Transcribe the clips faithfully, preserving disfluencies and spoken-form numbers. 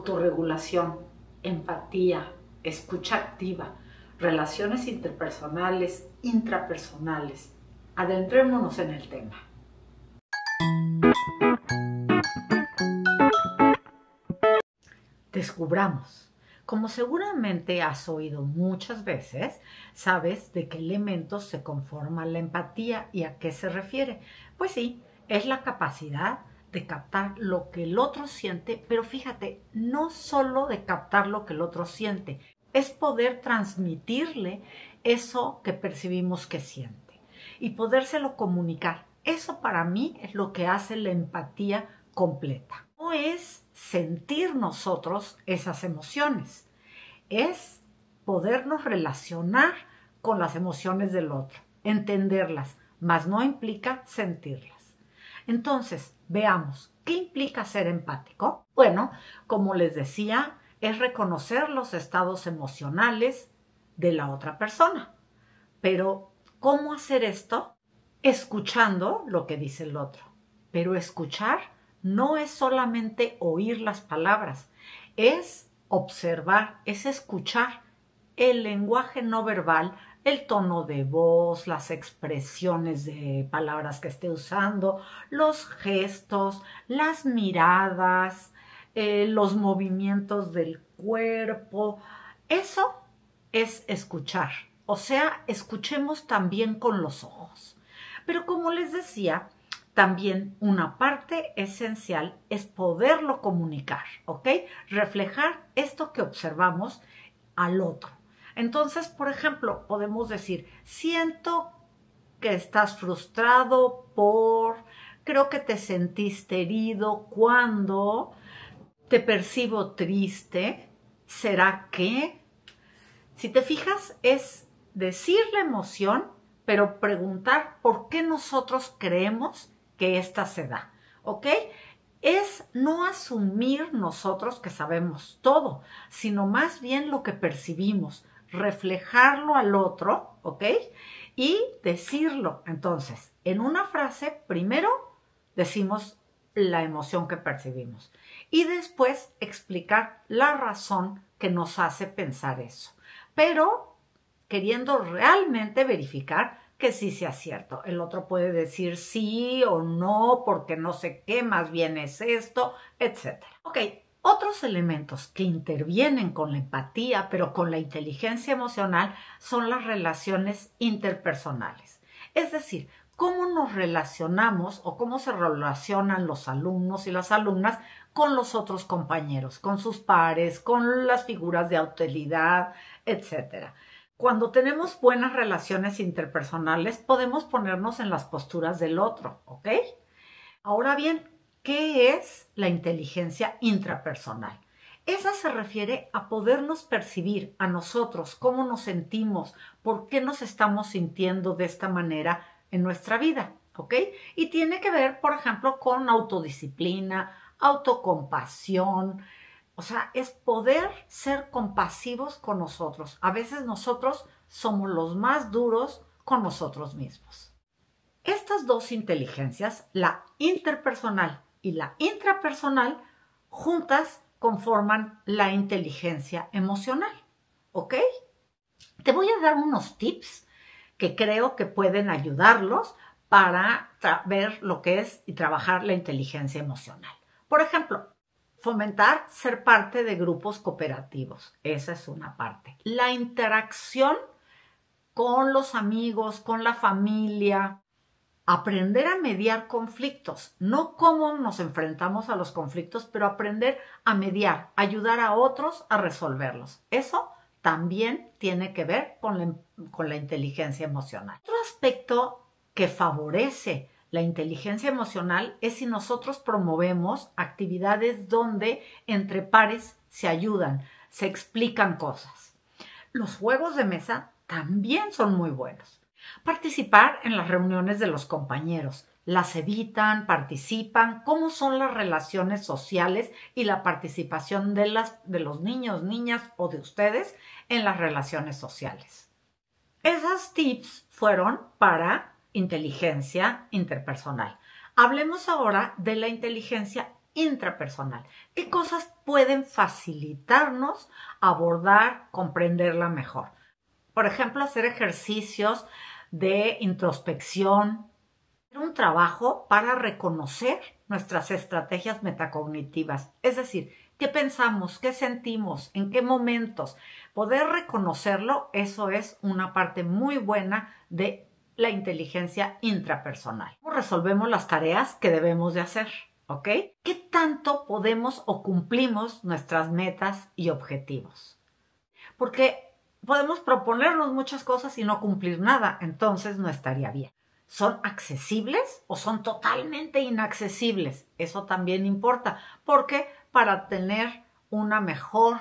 autorregulación, empatía, escucha activa, relaciones interpersonales, intrapersonales. Adentrémonos en el tema. Descubramos. Como seguramente has oído muchas veces, sabes de qué elementos se conforma la empatía y a qué se refiere. Pues sí, es la capacidad de captar lo que el otro siente, pero fíjate, no solo de captar lo que el otro siente, es poder transmitirle eso que percibimos que siente y podérselo comunicar. Eso para mí es lo que hace la empatía completa. No es sentir nosotros esas emociones, es podernos relacionar con las emociones del otro, entenderlas, mas no implica sentirlas. Entonces, veamos, ¿qué implica ser empático? Bueno, como les decía, es reconocer los estados emocionales de la otra persona. Pero, ¿cómo hacer esto? Escuchando lo que dice el otro. Pero escuchar no es solamente oír las palabras, es observar, es escuchar el lenguaje no verbal, el tono de voz, las expresiones de palabras que esté usando, los gestos, las miradas, eh, los movimientos del cuerpo. Eso es escuchar. O sea, escuchemos también con los ojos. Pero como les decía, también una parte esencial es poderlo comunicar, ¿ok? Reflejar esto que observamos al otro. Entonces, por ejemplo, podemos decir, siento que estás frustrado por, creo que te sentiste herido cuando, te percibo triste, ¿será que? Si te fijas, es decir la emoción, pero preguntar por qué nosotros creemos que ésta se da, ¿ok? Es no asumir nosotros que sabemos todo, sino más bien lo que percibimos, reflejarlo al otro, ¿ok? Y decirlo. Entonces, en una frase, primero decimos la emoción que percibimos y después explicar la razón que nos hace pensar eso, pero queriendo realmente verificar que sí sea cierto. El otro puede decir sí o no, porque no sé qué, más bien es esto, etcétera. Ok, otros elementos que intervienen con la empatía, pero con la inteligencia emocional, son las relaciones interpersonales. Es decir, cómo nos relacionamos o cómo se relacionan los alumnos y las alumnas con los otros compañeros, con sus pares, con las figuras de autoridad, etcétera. Cuando tenemos buenas relaciones interpersonales, podemos ponernos en las posturas del otro, ¿ok? Ahora bien, ¿qué es la inteligencia intrapersonal? Esa se refiere a podernos percibir a nosotros, cómo nos sentimos, por qué nos estamos sintiendo de esta manera en nuestra vida, ¿ok? Y tiene que ver, por ejemplo, con autodisciplina, autocompasión. O sea, es poder ser compasivos con nosotros. A veces nosotros somos los más duros con nosotros mismos. Estas dos inteligencias, la interpersonal y la intrapersonal, juntas conforman la inteligencia emocional, ¿ok? Te voy a dar unos tips que creo que pueden ayudarlos para ver lo que es y trabajar la inteligencia emocional. Por ejemplo, fomentar ser parte de grupos cooperativos. Esa es una parte. La interacción con los amigos, con la familia. Aprender a mediar conflictos. No cómo nos enfrentamos a los conflictos, pero aprender a mediar, ayudar a otros a resolverlos. Eso también tiene que ver con la, con la inteligencia emocional. Otro aspecto que favorece la inteligencia emocional es si nosotros promovemos actividades donde entre pares se ayudan, se explican cosas. Los juegos de mesa también son muy buenos. Participar en las reuniones de los compañeros. Las evitan, participan, cómo son las relaciones sociales y la participación de, las, de los niños, niñas o de ustedes en las relaciones sociales. Esos tips fueron para inteligencia interpersonal. Hablemos ahora de la inteligencia intrapersonal. ¿Qué cosas pueden facilitarnos abordar, comprenderla mejor? Por ejemplo, hacer ejercicios de introspección, un trabajo para reconocer nuestras estrategias metacognitivas, es decir, qué pensamos, qué sentimos, en qué momentos. Poder reconocerlo, eso es una parte muy buena de la inteligencia intrapersonal. ¿Cómo resolvemos las tareas que debemos de hacer? ¿Ok? ¿Qué tanto podemos o cumplimos nuestras metas y objetivos? Porque podemos proponernos muchas cosas y no cumplir nada, entonces no estaría bien. ¿Son accesibles o son totalmente inaccesibles? Eso también importa, porque para tener un mejor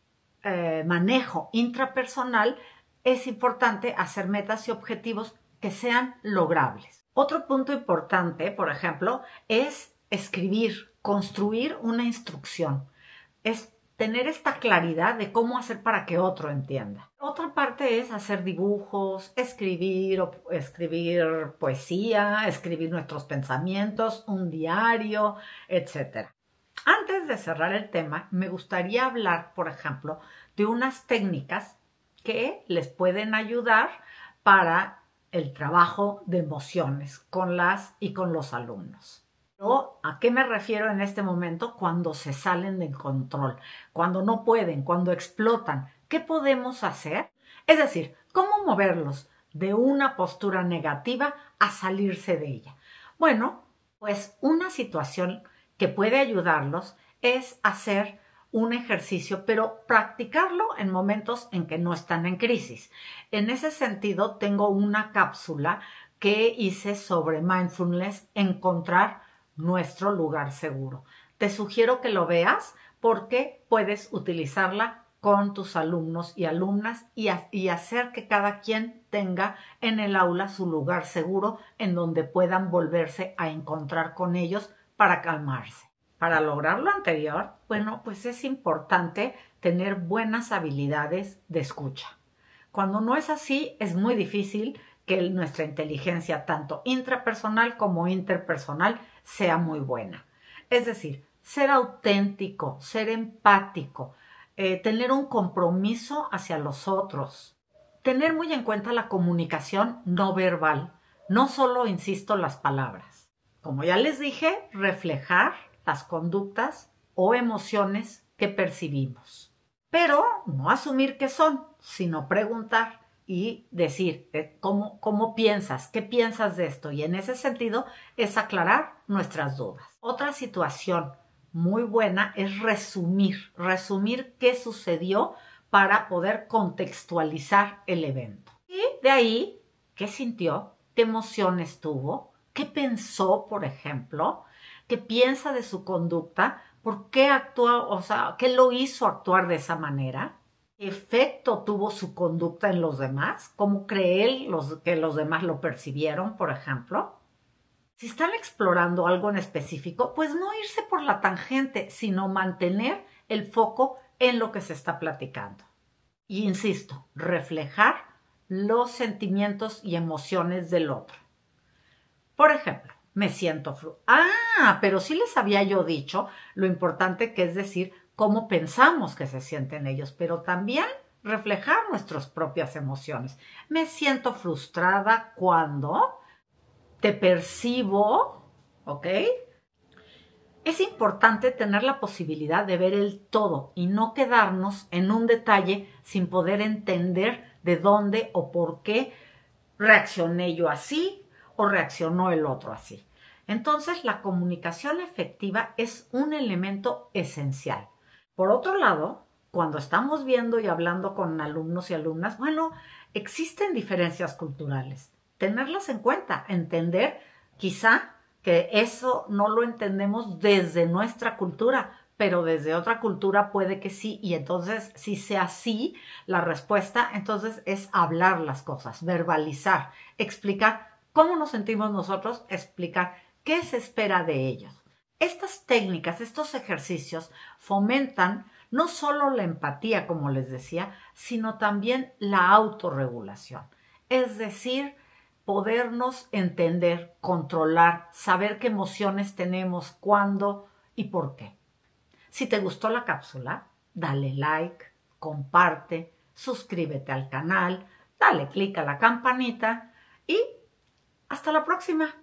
eh, manejo intrapersonal es importante hacer metas y objetivos que sean logrables. Otro punto importante, por ejemplo, es escribir, construir una instrucción. Es tener esta claridad de cómo hacer para que otro entienda. Otra parte es hacer dibujos, escribir, escribir poesía, escribir nuestros pensamientos, un diario, etcétera. Antes de cerrar el tema, me gustaría hablar, por ejemplo, de unas técnicas que les pueden ayudar para el trabajo de emociones con las y con los alumnos. ¿A qué me refiero en este momento? Cuando se salen del control, cuando no pueden, cuando explotan. ¿Qué podemos hacer? Es decir, ¿cómo moverlos de una postura negativa a salirse de ella? Bueno, pues una situación que puede ayudarlos es hacer un ejercicio, pero practicarlo en momentos en que no están en crisis. En ese sentido, tengo una cápsula que hice sobre mindfulness, encontrar nuestro lugar seguro. Te sugiero que lo veas porque puedes utilizarla con tus alumnos y alumnas y, y hacer que cada quien tenga en el aula su lugar seguro en donde puedan volverse a encontrar con ellos para calmarse. Para lograr lo anterior, bueno, pues es importante tener buenas habilidades de escucha. Cuando no es así, es muy difícil que nuestra inteligencia, tanto intrapersonal como interpersonal, sea muy buena. Es decir, ser auténtico, ser empático, eh, tener un compromiso hacia los otros, tener muy en cuenta la comunicación no verbal, no solo, insisto, las palabras. Como ya les dije, reflejar las conductas o emociones que percibimos. Pero no asumir que son, sino preguntar y decir eh, ¿cómo, cómo piensas, qué piensas de esto, y en ese sentido es aclarar nuestras dudas. Otra situación muy buena es resumir, resumir qué sucedió para poder contextualizar el evento. Y de ahí, ¿qué sintió? ¿Qué emociones tuvo? ¿Qué pensó, por ejemplo? ¿Qué piensa de su conducta? ¿Por qué actuó? O sea, ¿qué lo hizo actuar de esa manera? ¿Qué efecto tuvo su conducta en los demás? ¿Cómo cree él los, que los demás lo percibieron, por ejemplo? Si están explorando algo en específico, pues no irse por la tangente, sino mantener el foco en lo que se está platicando. Y insisto, reflejar los sentimientos y emociones del otro. Por ejemplo, me siento fru. Ah, pero sí les había yo dicho lo importante que es decir cómo pensamos que se sienten ellos, pero también reflejar nuestras propias emociones. Me siento frustrada cuando te percibo, ¿ok? Es importante tener la posibilidad de ver el todo y no quedarnos en un detalle sin poder entender de dónde o por qué reaccioné yo así o reaccionó el otro así. Entonces, la comunicación efectiva es un elemento esencial. Por otro lado, cuando estamos viendo y hablando con alumnos y alumnas, bueno, existen diferencias culturales. Tenerlas en cuenta, entender quizá que eso no lo entendemos desde nuestra cultura, pero desde otra cultura puede que sí, y entonces si sea así la respuesta, entonces es hablar las cosas, verbalizar, explicar cómo nos sentimos nosotros, explicar qué se espera de ellos. Estas técnicas, estos ejercicios fomentan no solo la empatía, como les decía, sino también la autorregulación. Es decir, podernos entender, controlar, saber qué emociones tenemos, cuándo y por qué. Si te gustó la cápsula, dale like, comparte, suscríbete al canal, dale click a la campanita y hasta la próxima.